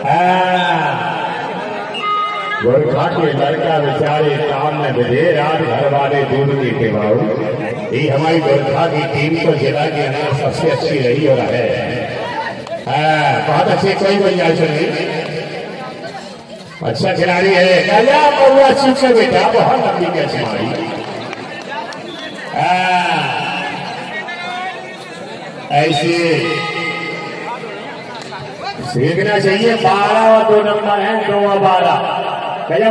गोरखा के लड़का बेचारे काम में बधे रात घर वाले दूध की टिबाऊ। ये हमारी गोरखा की टीम तो जिला के अंदर सबसे अच्छी रही हो रहा है। बहुत अच्छी कोई गुंजाइश नहीं, अच्छा खिलाड़ी है। गया बउआ चुप से बेटा, बहुत लंबी कैच मारी। ऐसे सीखना चाहिए। 12 और 2 नंबर है, 2 और 12। गजब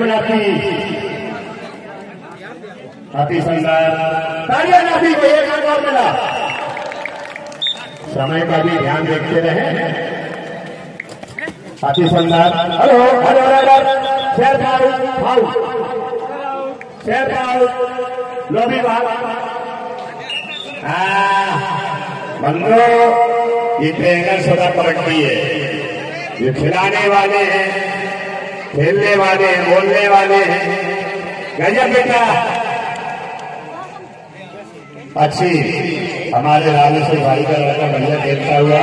नाती सुंदर तालियां नाती को एक अंक और मिला। समय का भी ध्यान देखते रहे। अति सुंदर। हेलो हेलो शेर फाउल शेर फाउल लोभी भाग। बंदो ये ट्रेनर सदा कबड्डी है। ये खिलाने वाले हैं, खेलने वाले हैं, बोलने वाले हैं। गजब बेटा, अच्छी हमारे राजेश्वर भाई का लड़का बढ़िया खेलता हुआ।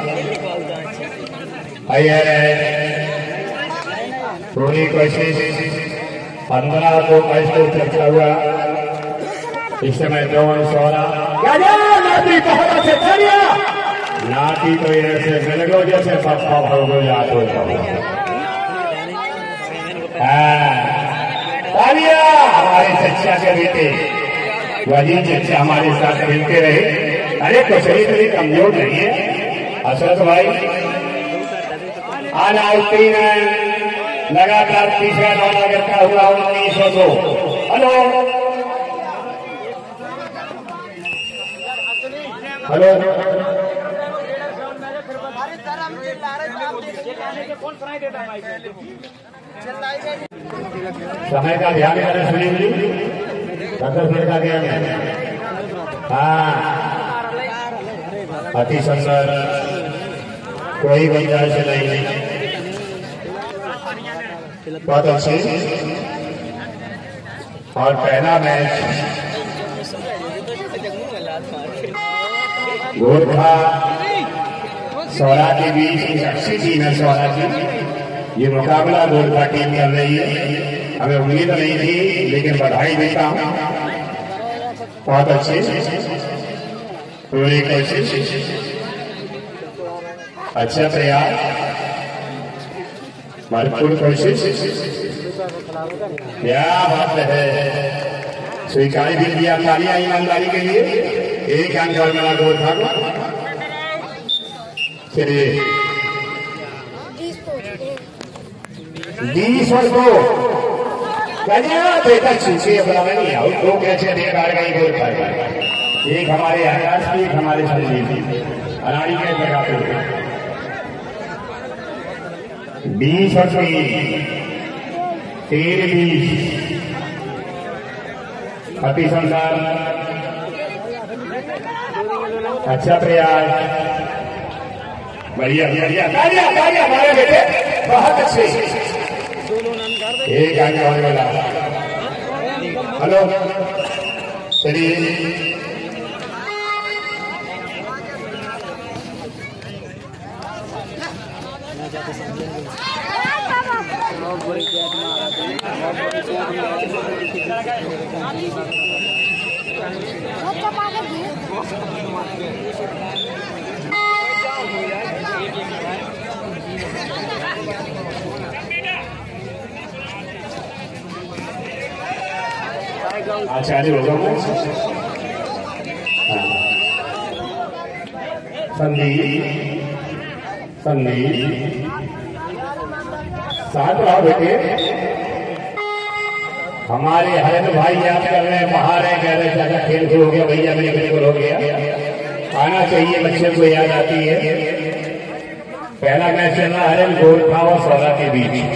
पूरी कोशिश 15 को मैच को चलता हुआ। इस समय 2 नाती बहुत अच्छे चलिए। नाती तो ऐसे मिल जैसे पप्पा भगो याद हो तालिया। हमारे चच्चा के बेटे वजीर चच्चा हमारे साथ खेलते रहे। अरे कुशरी तो कमजोर नहीं है। अशरफ भाई आज आउटीन लगातार तीसरा दौरा करता हुआ 1902। हेलो हेलो समय का ध्यान करें। सुनील 10 मिनट का गेम है। अति सुंदर, कोई गुंजाइश नहीं। बहुत अच्छी। और पहला मैच गोरखा सौरा के बीच अच्छी टीम है। सौरा की ये मुकाबला गोरखा टीम कर रही है। हमें उम्मीद नहीं थी, लेकिन बधाई देता हूं। बहुत अच्छी पूरी कोशिश, अच्छा प्रयास, भरपूर कोशिश। क्या बात है, स्वीकार भी किया। तालियां ईमानदारी के लिए। एक अंक और मिला गोरखा को। चलिए 20 और 2 बेटा छूछे अपना नहीं आओ। 2 कैसे देख आ गई गोरखा। एक हमारे आकाश की, एक हमारे संजीव की अनाड़ी के जगह पे 20 और 13-20। अति सुंदर, अच्छा प्रयास, बढ़िया बढ़िया। तालियां हमारे बेटे, बहुत अच्छे। एक आगे होने वाला। हेलो चलिए आचार्य होगा संदीप साथ रहो बेटे। हमारे हरन भाई याद कर रहे हैं, बाहर है, कह रहे ज्यादा खेल हो गया भैया, मेरे बिल्कुल हो गया। आना चाहिए, बच्चे को याद आती है। पहला मैच चल रहा हरन गोरखा और सौरा के बीच।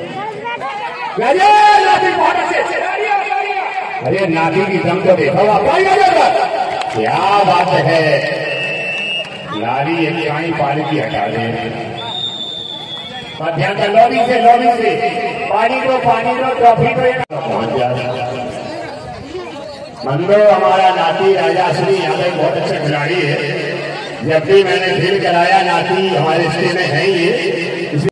अरे नाती की दम तो देखो, क्या बात है। नारी एक चाई पानी की हटा दें। ध्यान कर, लॉबी से पानी दो ट्रॉफी को पहुंच जाए। मंदो हमारा नाती राजाश्री यादव बहुत अच्छा खिलाड़ी है। जब भी मैंने खेल कराया, नाती हमारे रिश्ते में है ही